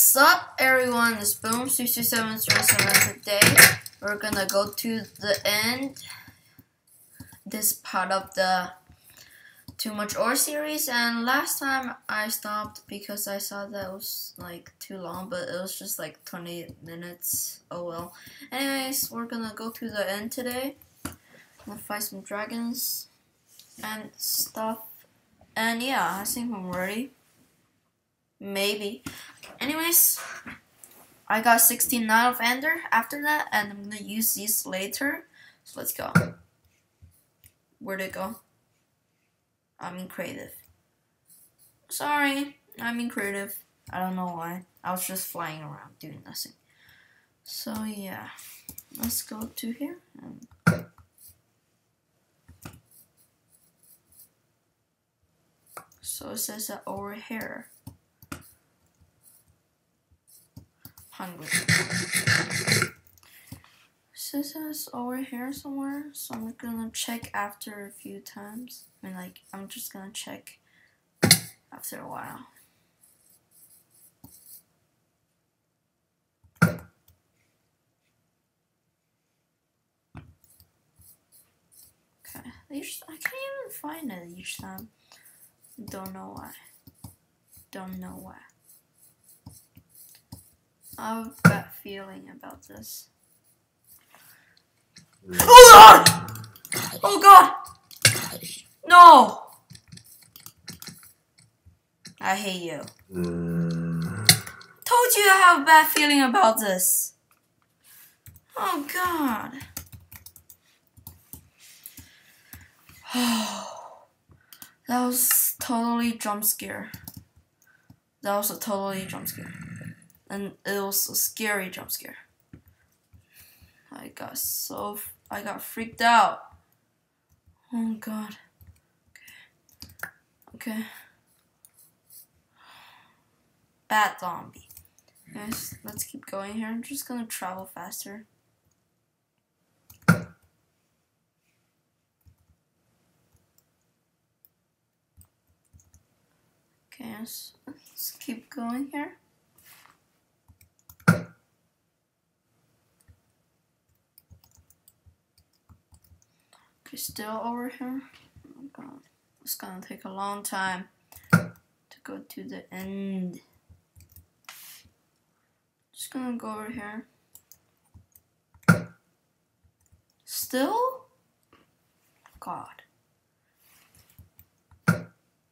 Sup everyone, it's Boom62707. Today we're gonna go to the end, this part of the Too Much Ore series, and last time I stopped because I saw that it was like too long, but it was just like 20 minutes, oh well. Anyways, we're gonna go to the end today. I'm gonna fight some dragons and stuff, and yeah, I think I'm ready. Maybe. Anyways, I got 69 of Ender after that, and I'm gonna use these later. So let's go. Where'd it go? I'm in creative. Sorry, I'm in creative. I don't know why. I was just flying around doing nothing. So yeah, let's go to here. So it says that over here. Hungry. Says it's over here somewhere, so I'm gonna check after a few times. I mean, like, I'm just gonna check after a while. Okay, I can't even find it each time. Don't know why. Don't know why. I have a bad feeling about this. Oh god! Oh god! No! I hate you. Told you I have a bad feeling about this. Oh god. That was totally jump scare. That was a totally jump scare. And it was a scary jump scare. I got freaked out. Oh god. Okay. Bad zombie. Guys, let's keep going here. I'm just gonna travel faster. Okay, let's keep going here. Okay, still over here. Oh god, it's gonna take a long time to go to the end. Just gonna go over here. Still? God. Okay,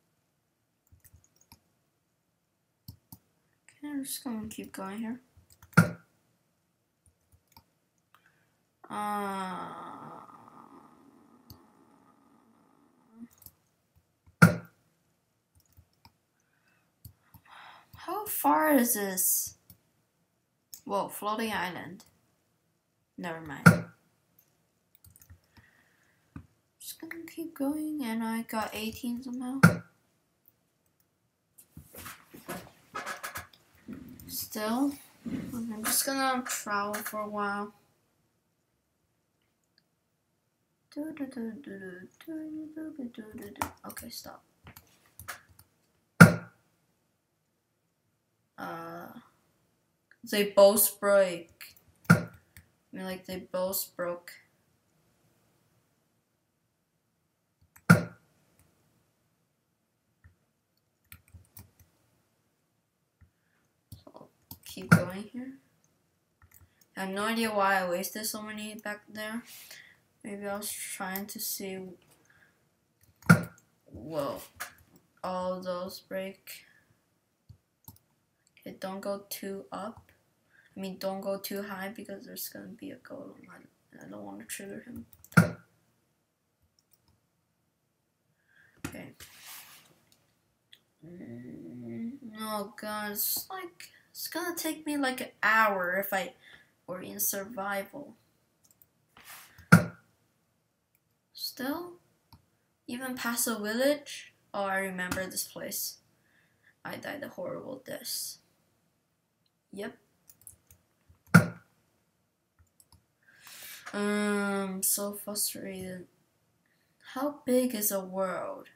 I'm just gonna keep going here. How far is this? Whoa, floating island. Never mind. Just gonna keep going, and I got 18 somehow. Still, I'm just gonna travel for a while. Okay, stop. They both break. I mean, like, they both broke. So I'll keep going here. I have no idea why I wasted so many back there. Maybe I was trying to see. Whoa. All those break. Okay, don't go too up. I mean, don't go too high because there's gonna be a golem. I don't want to trigger him. Okay. Oh god, it's gonna take me like an hour if I were in survival. Still? Even past a village? Oh, I remember this place. I died a horrible death. Yep. So frustrated. How big is a world?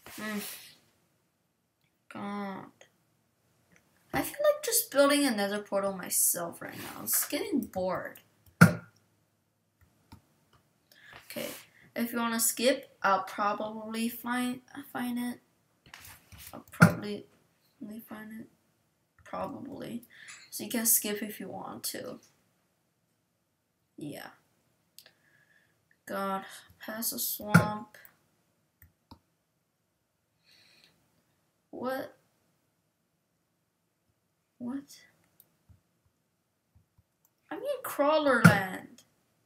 God. I feel like just building another portal myself right now. It's getting bored. Okay, if you want to skip, I'll probably find it. I'll probably find it. Probably. So you can skip if you want to. Yeah. God, past a swamp. What? I mean Crawlerland.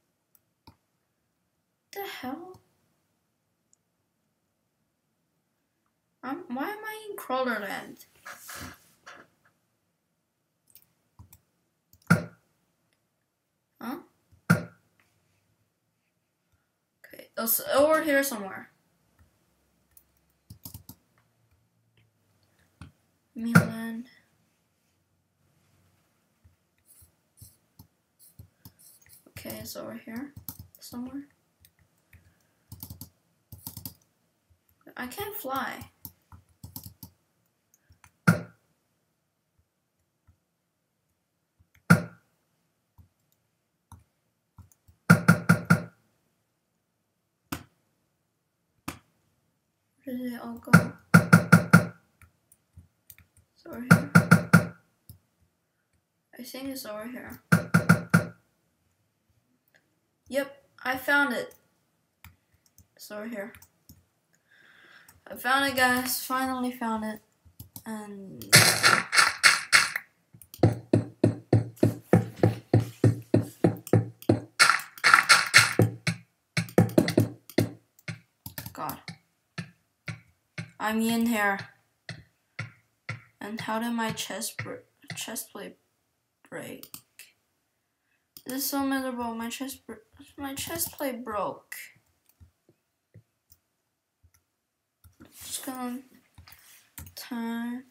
The hell? Why am I in Crawlerland? Huh? Okay, it's over here somewhere. Milan. Okay, it's over here somewhere. I can't fly. Where did they all go? It's over here. I think it's over here. Yep, I found it. It's over here. I found it, guys. Finally found it. And God, I'm in here. And how did my chest plate break? This is so miserable. My chest plate broke. Just gonna time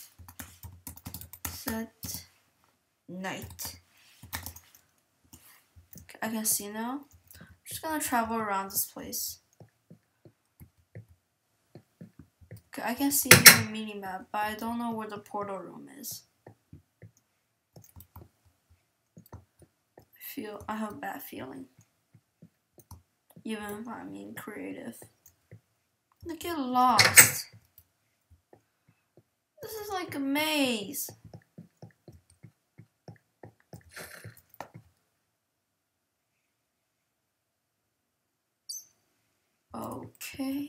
set night. Okay, I can see now. I'm just gonna travel around this place. Okay, I can see the mini map, but I don't know where the portal room is. I have a bad feeling. Even if I'm being creative. I get lost. This is like a maze. Okay.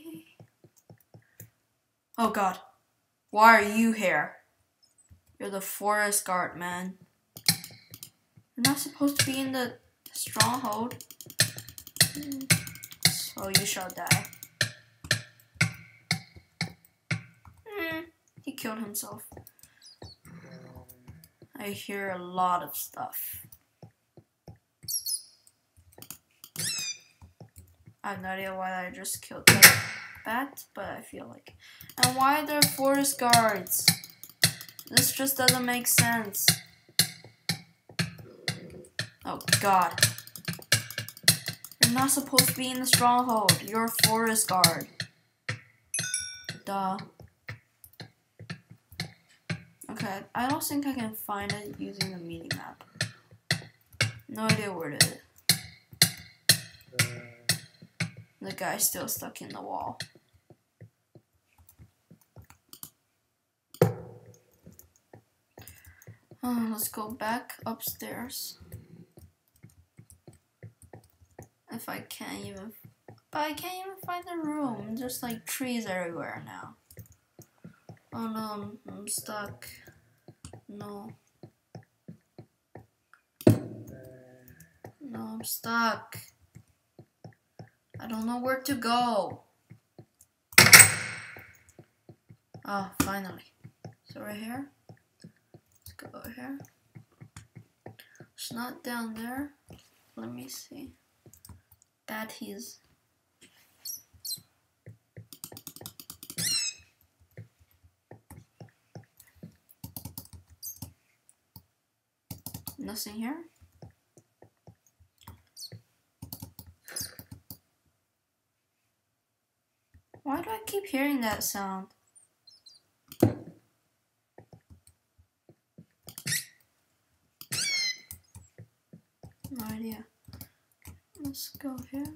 Oh God. Why are you here? You're the forest guard, man. You're not supposed to be in the stronghold. So you shall die. He killed himself. I hear a lot of stuff. I have no idea why I just killed that bat, but I feel like. And why are there forest guards? This just doesn't make sense. Oh God. You're not supposed to be in the stronghold. You're a forest guard. Duh. Okay, I don't think I can find it using the mini map. No idea where it is. The guy's still stuck in the wall. Let's go back upstairs. If I can't even... But I can't even find the room. There's like trees everywhere now. Oh no, I'm stuck. No. No, I'm stuck. I don't know where to go. Oh, finally. So right here. Let's go over here. It's not down there. Let me see. That he's... Nothing here. Why do I keep keep hearing that sound. No idea. Let's go here.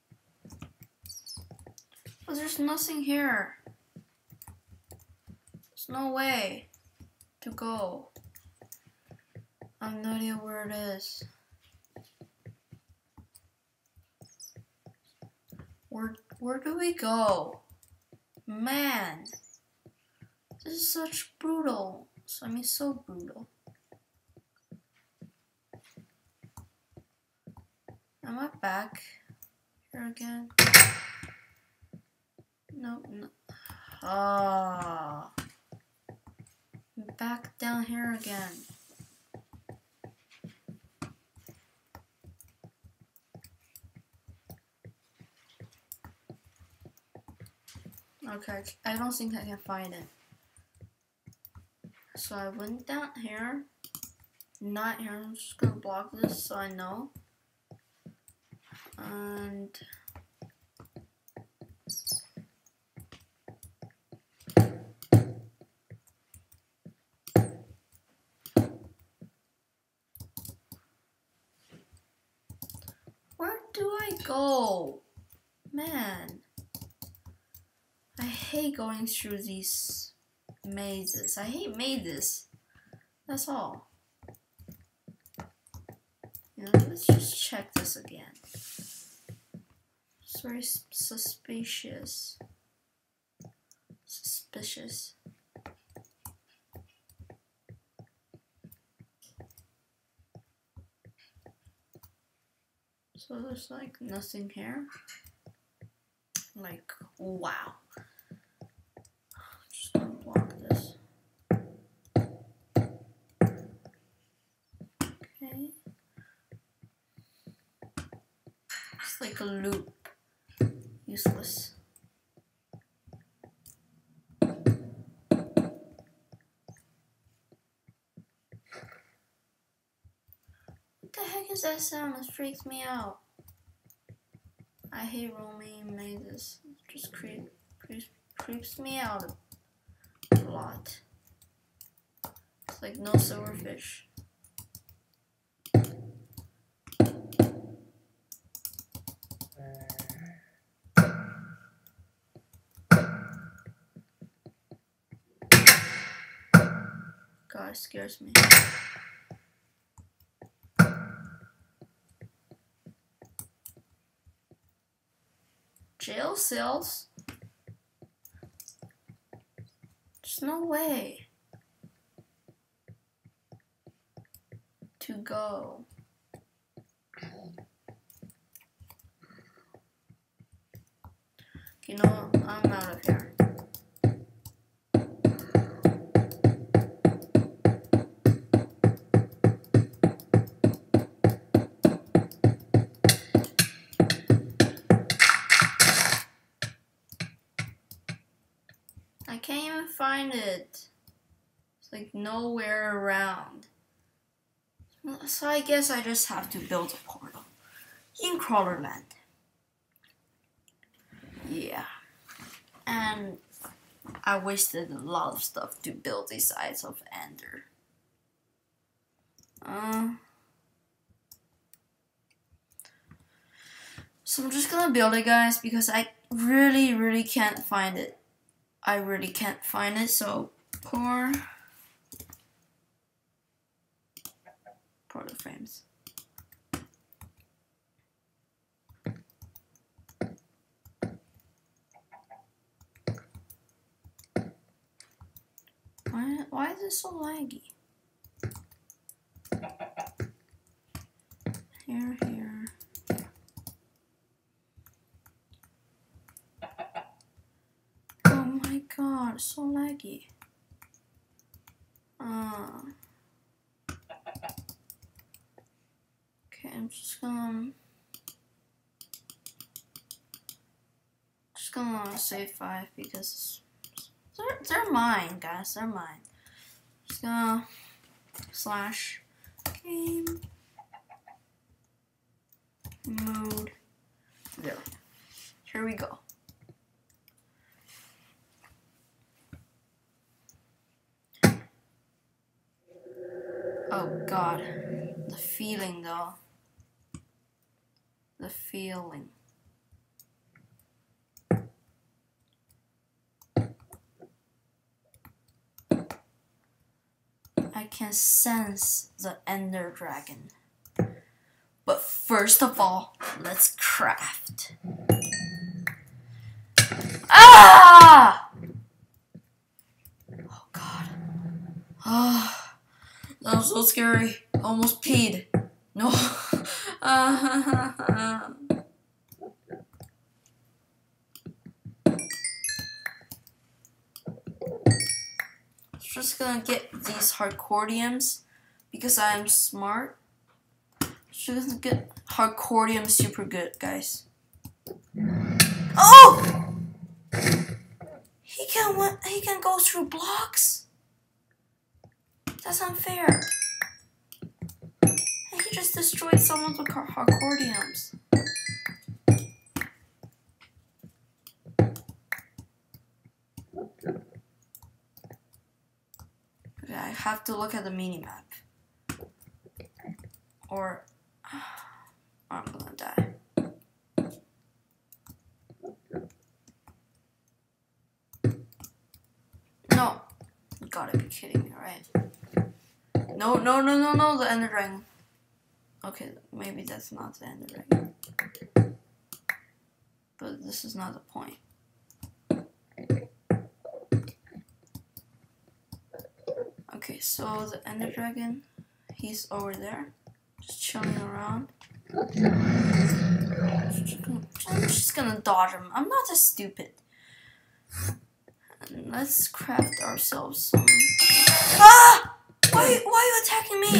But there's nothing here. There's no way to go. I have no idea where it is. Where do we go? Man, this is such brutal. I mean, so brutal. Am I back here again? Nope. No. Ah, I'm back down here again. Okay, I don't think I can find it. So I went down here. Not here. I'm just gonna block this so I know. And where do I go? Man, I hate going through these mazes. I hate mazes. That's all. You know, let's just check this again. It's very suspicious. Suspicious. So there's like nothing here. Like, wow. Just gonna block this. Okay. It's like a loop. Useless. What the heck is that sound? It freaks me out. I hate roaming mazes. It just creeps me out a lot. It's like no silverfish. God, it scares me. Jail cells? There's no way to go. You know, I'm out of here. I can't even find it. It's like nowhere around. So I guess I just have to build a portal in Crawlerland. Yeah. And I wasted a lot of stuff to build these Eyes of Ender. So I'm just gonna build it, guys, because I really can't find it. I really can't find it, so pour the frames. Why is it so laggy? Here. Oh my god, so laggy. Okay, I'm just gonna save 5 because they're mine, guys. They're mine. Just gonna / game mode there. Here we go. Oh God, the feeling though. The feeling. I can sense the Ender Dragon. But first of all, let's craft. Ah! Oh God. Oh, that was so scary. I almost peed. No. Just gonna get these Hardcordiums because I am smart. Just gonna get Hardcordium super good, guys. Oh! He can go through blocks? That's unfair. And he just destroyed someone with Hardcordiums. Okay, I have to look at the minimap. Or I'm gonna die. No. You gotta be kidding me, right? No, the Ender Dragon. Okay, maybe that's not the Ender Dragon. But this is not the point. Okay, so the Ender Dragon, he's over there. Just chilling around. I'm just gonna dodge him. I'm not that stupid. And let's craft ourselves some. Ah! Why are you attacking me?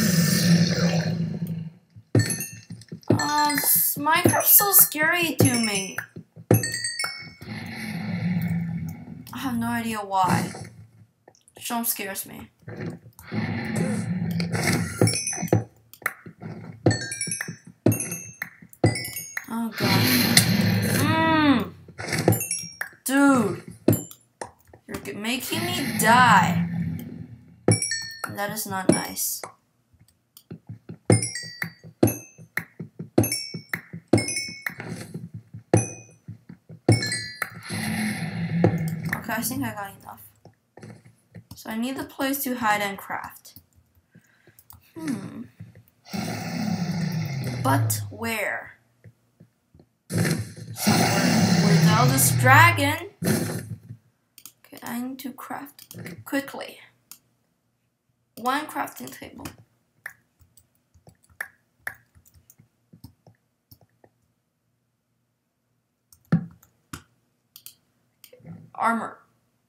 Minecraft's so scary to me. I have no idea why. Jump scares me. Oh God. Dude. You're making me die. That is not nice. Okay, I think I got enough. So I need a place to hide and craft. But where? Somewhere without this dragon. Okay, I need to craft quickly. One crafting table. Okay, armor.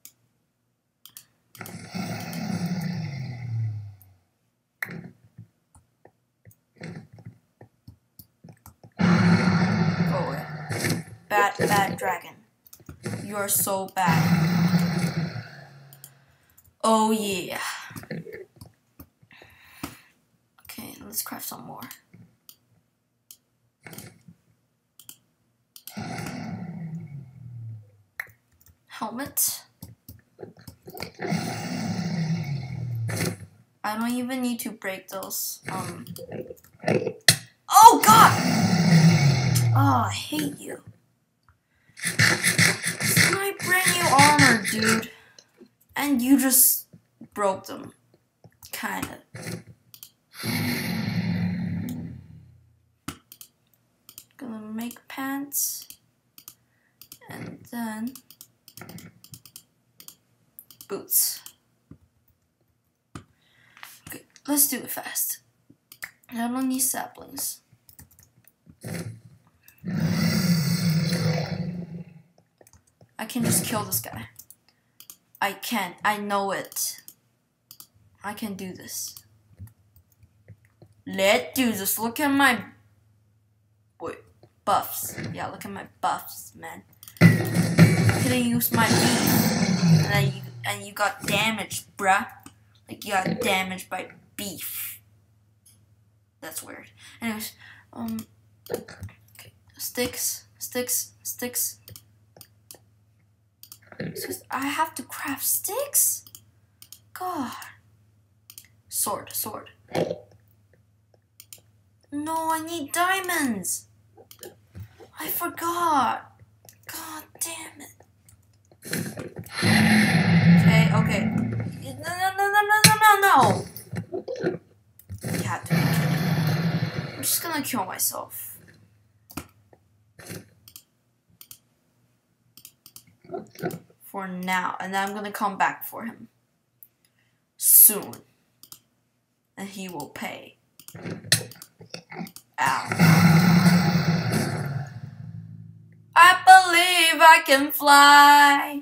Go away. Bad dragon. You are so bad. Oh yeah. Okay, let's craft some more. Helmet. I don't even need to break those. Oh God! Oh, I hate you. It's my brand new armor, dude. And you just broke them. Kinda. Gonna make pants. And then boots. Okay, let's do it fast. I don't need saplings. I can just kill this guy. I can. I know it. I can do this. Let's do this. Look at my buffs. Yeah, look at my buffs, man. Couldn't use my beef, and you got damaged, bruh. Like you got damaged by beef. That's weird. Anyways, okay. Sticks. I have to craft sticks? God. Sword. No, I need diamonds. I forgot. God damn it. Okay. No. You have to be kidding. I'm just gonna kill myself. For now. And then I'm gonna come back for him. Soon. And he will pay. Ow. I believe I can fly.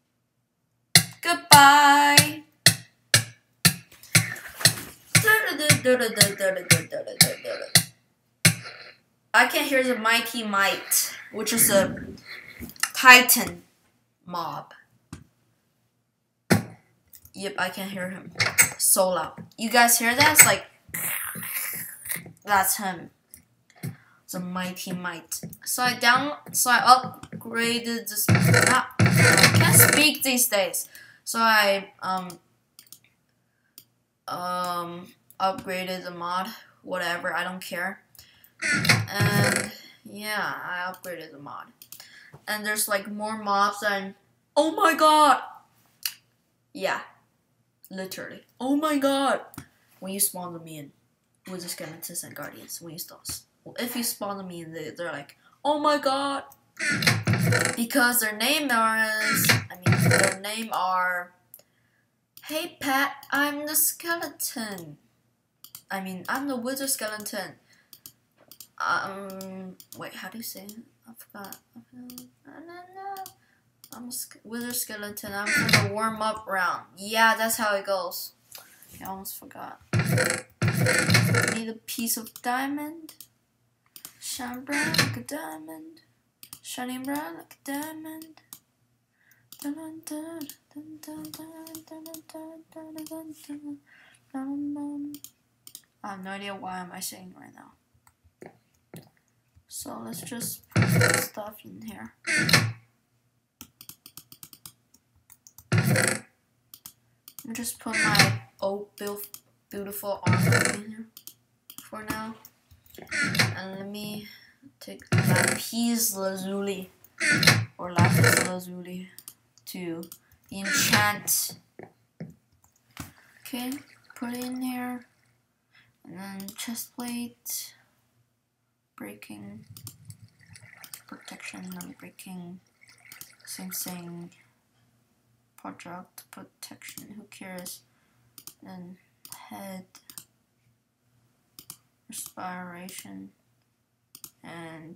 Goodbye. I can hear the Mighty Might, which is a Titan mob. Yep, I can hear him. So loud. You guys hear that? It's like, that's him. The Mighty Might. So I upgraded this. I can't speak these days. So I upgraded the mod. Whatever, I don't care. And yeah, I upgraded the mod. And there's like more mobs and oh my god. Yeah, literally. Oh my god. When you spawn them in with the skeletons and guardians, when you start. If you spawn them in, they're like, oh my god. Because their name are, hey Pat, I'm the skeleton. I'm the wither skeleton. Wait, how do you say it? I forgot. I'm a wither skeleton. I'm for the warm up round. Yeah, that's how it goes. I almost forgot. Need a piece of diamond. Shine bright like a diamond. Shining bright like a diamond. Dun, dun, dun, dun, dun, dun, dun, dun, dun, dun, dun, dun. I have no idea why am I saying right now. So let's just put stuff in here. I'll just put my beautiful armor in here for now. And let me take lapis lazuli or lapis lazuli to enchant. Okay, put it in here. And then chest plate, breaking, protection, non-breaking, same thing, project, protection, who cares, then head, respiration, and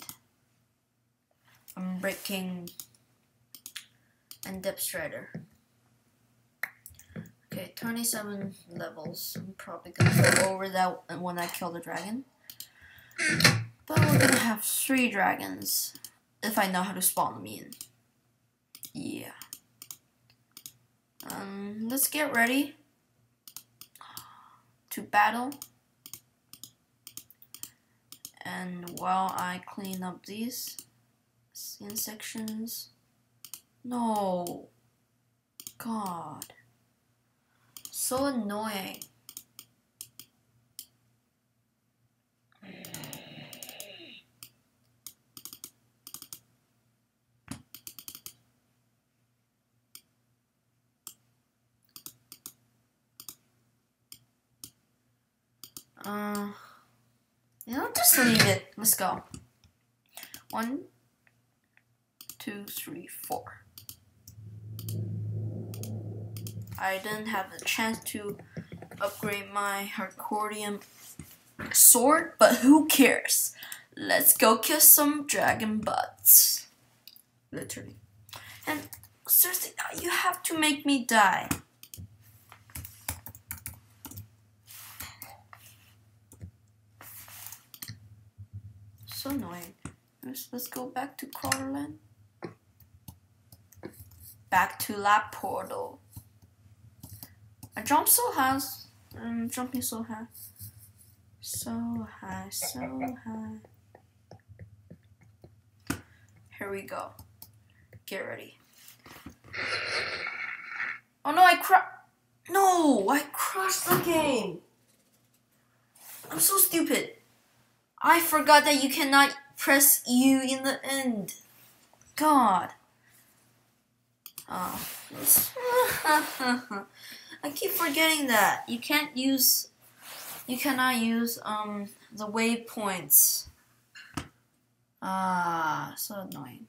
unbreaking, and depth strider. Okay, 27 levels. I'm probably gonna go over that when I kill the dragon. But we're gonna have 3 dragons if I know how to spawn them in. Yeah. Let's get ready to battle. And while I clean up these skin sections. No. God. So annoying. Just leave it. Let's go. 1, 2, 3, 4. I didn't have the chance to upgrade my Harcordium sword, but who cares? Let's go kiss some dragon butts. Literally. And seriously, you have to make me die. So annoying. Let's go back to Crawlerland. Back to Lab Portal. I jump so high. I'm jumping so high. So high, so high. Here we go. Get ready. Oh no, I crushed the game. I'm so stupid. I forgot that you cannot press U in the end. God. Oh. I keep forgetting that. You cannot use the waypoints. So annoying.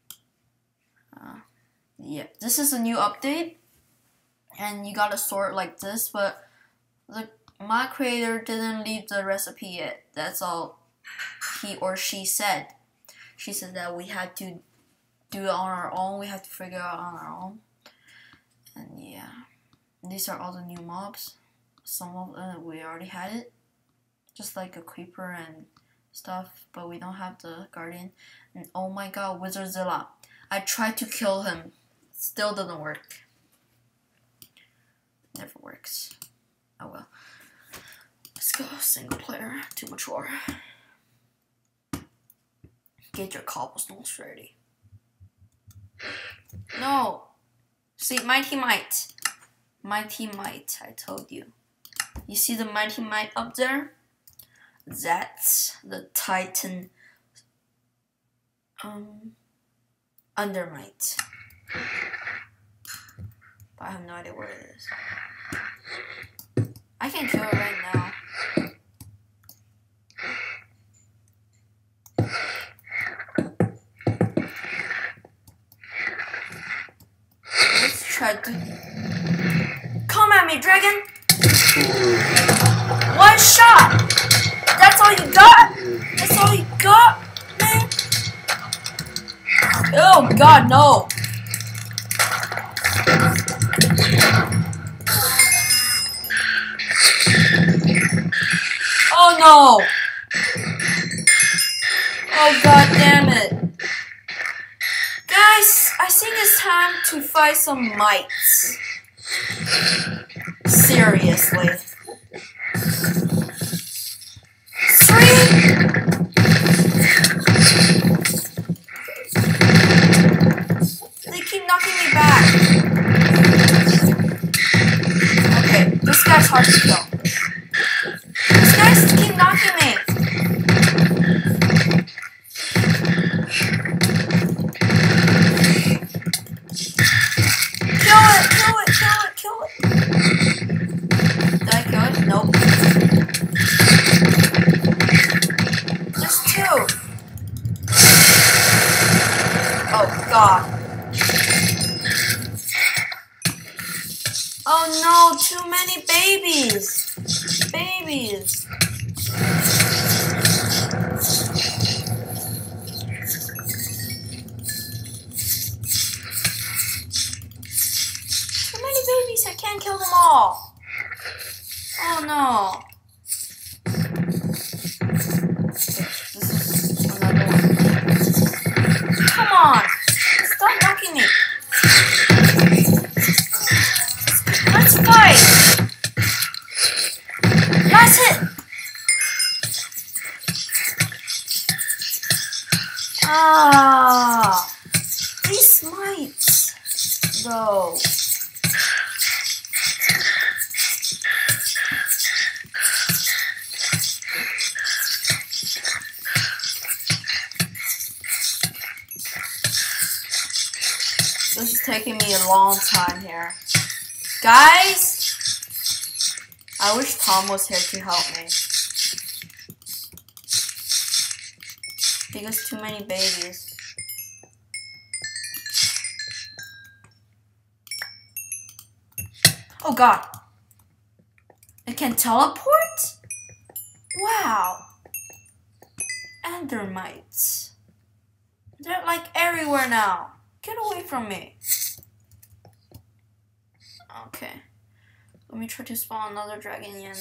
Yeah, this is a new update, and you gotta sort like this, but my creator didn't leave the recipe yet. That's all he or she said. She said that we had to do it on our own. We have to figure it out on our own. And yeah, these are all the new mobs. Some of them we already had it, just like a creeper and stuff, but we don't have the guardian. And oh my god, Wizardzilla! I tried to kill him, still doesn't work. Never works. Oh well. Let's go single player to mature. Get your cobblestones ready. No! See, Mighty Might. Mighty Might, I told you. You see the Mighty Might up there? That's the Titan Undermight. But I have no idea what it is. I can kill it right now. Let's try to... Come at me, dragon! One shot! That's all you got? That's all you got, man? Oh god, no! Oh no! Oh god damn it. Guys, I think it's time to fight some mites. Seriously. 3? They keep knocking me back. Okay, this guy's hard to kill. These guys keep knocking me. Kill it, kill it, kill it, kill it. Did I kill it? Nope. There's 2. Oh god. Oh no, too many babies. Babies. Too many babies, I can't kill them all. Oh no. This is another one. Come on. Stop knocking me. Let's fight. Last hit. Ah, these mites, though. This is taking me a long time here. Guys, I wish Tom was here to help me. Because too many babies. Oh god. It can teleport? Wow. Endermites. They're like everywhere now. Get away from me. Okay. Let me try to spawn another dragon again.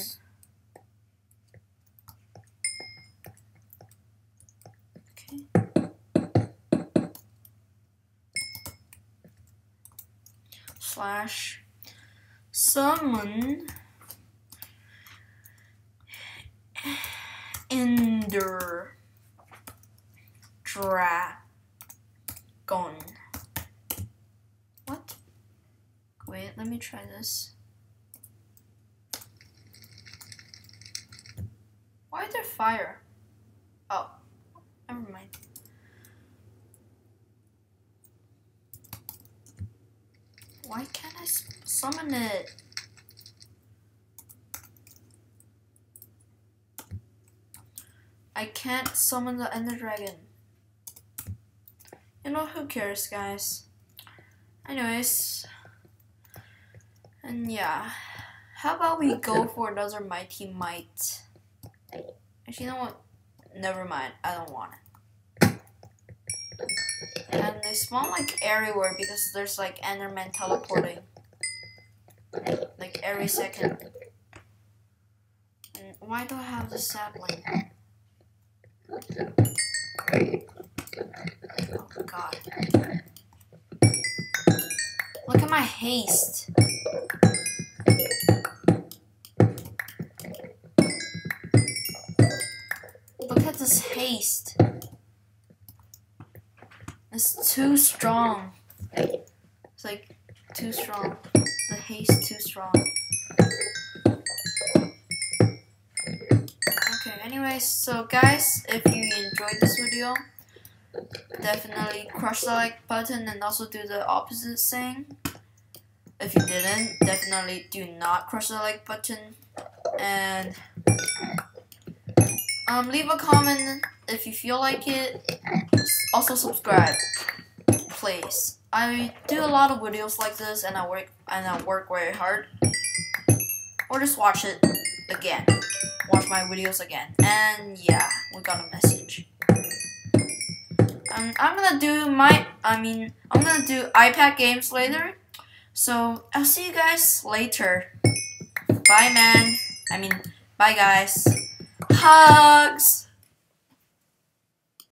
Slash summon Ender Dragon. What? Wait, let me try this. Why is there fire? Oh, never mind. Why can't I summon it? I can't summon the Ender Dragon. You know, who cares, guys? Anyways, and yeah, how about we go for another Mighty Might? Actually, you know what? Never mind, I don't want it. And they spawn like everywhere because there's like Enderman teleporting like every second. And why do I have the sapling? Oh god. Look at my haste. Look at this haste. It's too strong. It's like too strong. The haste too strong. Okay, anyways, so guys, if you enjoyed this video, definitely crush the like button and also do the opposite thing. If you didn't, definitely do not crush the like button. And leave a comment if you feel like it. Also subscribe, please. I do a lot of videos like this, and I work very hard. Or just watch it again. Watch my videos again. And yeah, we got a message. I'm gonna do iPad games later. So I'll see you guys later. Bye, man. Bye, guys. Hugs.